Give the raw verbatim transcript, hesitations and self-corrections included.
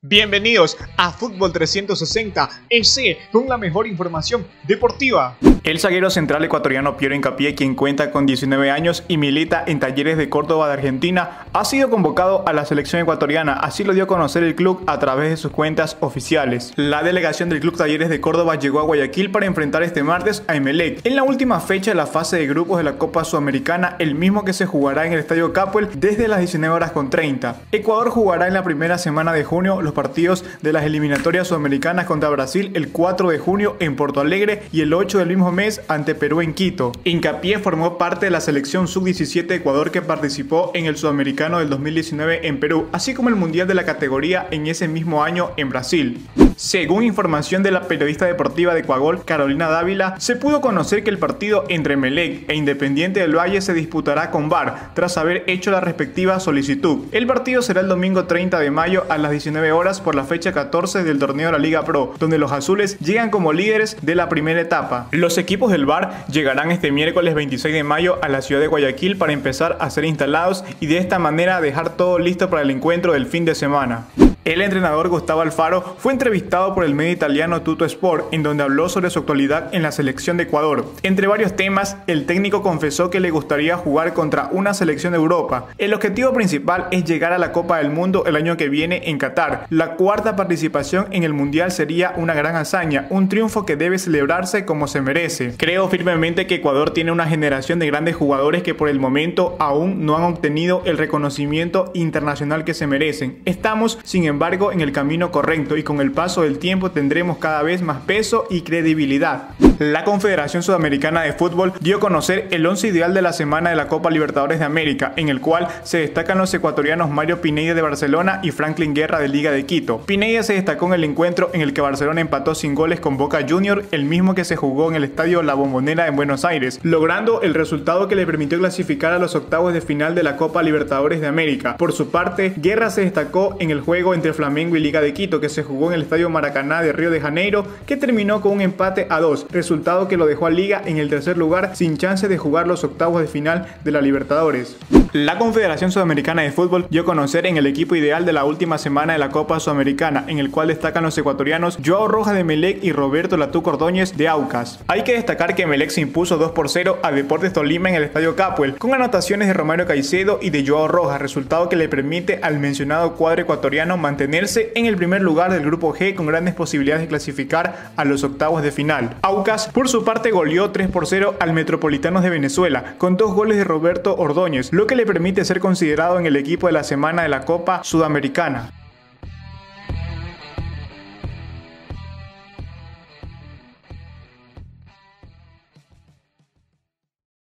Bienvenidos a Fútbol trescientos sesenta E C con la mejor información deportiva. El zaguero central ecuatoriano Piero Hincapié, quien cuenta con diecinueve años y milita en Talleres de Córdoba de Argentina, ha sido convocado a la selección ecuatoriana. Así lo dio a conocer el club a través de sus cuentas oficiales. La delegación del club Talleres de Córdoba llegó a Guayaquil para enfrentar este martes a Emelec en la última fecha de la fase de grupos de la Copa Sudamericana, el mismo que se jugará en el Estadio Capuel desde las diecinueve horas con treinta. Ecuador jugará en la primera semana de junio los partidos de las eliminatorias sudamericanas contra Brasil el cuatro de junio en Porto Alegre y el ocho del mismo mes ante Perú en Quito. Hincapié formó parte de la selección sub diecisiete de Ecuador que participó en el Sudamericano del dos mil diecinueve en Perú, así como el Mundial de la categoría en ese mismo año en Brasil. Según información de la periodista deportiva de Ecuador, Carolina Dávila, se pudo conocer que el partido entre Emelec e Independiente del Valle se disputará con V A R, tras haber hecho la respectiva solicitud. El partido será el domingo treinta de mayo a las diecinueve horas por la fecha catorce del torneo de la Liga Pro, donde los azules llegan como líderes de la primera etapa. Los equipos del V A R llegarán este miércoles veintiséis de mayo a la ciudad de Guayaquil para empezar a ser instalados y de esta manera dejar todo listo para el encuentro del fin de semana. El entrenador Gustavo Alfaro fue entrevistado por el medio italiano Tuttosport, en donde habló sobre su actualidad en la selección de Ecuador. Entre varios temas, el técnico confesó que le gustaría jugar contra una selección de Europa. El objetivo principal es llegar a la Copa del Mundo el año que viene en Qatar. La cuarta participación en el Mundial sería una gran hazaña, un triunfo que debe celebrarse como se merece. Creo firmemente que Ecuador tiene una generación de grandes jugadores que por el momento aún no han obtenido el reconocimiento internacional que se merecen. Estamos, sin embargo, embargo en el camino correcto y con el paso del tiempo tendremos cada vez más peso y credibilidad. La Confederación Sudamericana de Fútbol dio a conocer el once ideal de la semana de la Copa Libertadores de América, en el cual se destacan los ecuatorianos Mario Pineda de Barcelona y Franklin Guerra de Liga de Quito. Pineda se destacó en el encuentro en el que Barcelona empató sin goles con Boca Juniors, el mismo que se jugó en el estadio La Bombonera en Buenos Aires, logrando el resultado que le permitió clasificar a los octavos de final de la Copa Libertadores de América. Por su parte, Guerra se destacó en el juego entre Flamengo y Liga de Quito, que se jugó en el Estadio Maracaná de Río de Janeiro, que terminó con un empate a dos, resultado que lo dejó a Liga en el tercer lugar sin chance de jugar los octavos de final de la Libertadores. La Confederación Sudamericana de Fútbol dio a conocer en el equipo ideal de la última semana de la Copa Sudamericana, en el cual destacan los ecuatorianos Joao Rojas de Emelec y Roberto Latuco Ordóñez de Aucas. Hay que destacar que Emelec se impuso dos por cero a Deportes Tolima en el Estadio Capuel, con anotaciones de Romario Caicedo y de Joao Rojas, resultado que le permite al mencionado cuadro ecuatoriano mantenerse en el primer lugar del grupo G con grandes posibilidades de clasificar a los octavos de final. Aucas, por su parte, goleó tres por cero al Metropolitanos de Venezuela, con dos goles de Roberto Ordóñez, lo que le permite ser considerado en el equipo de la semana de la Copa Sudamericana.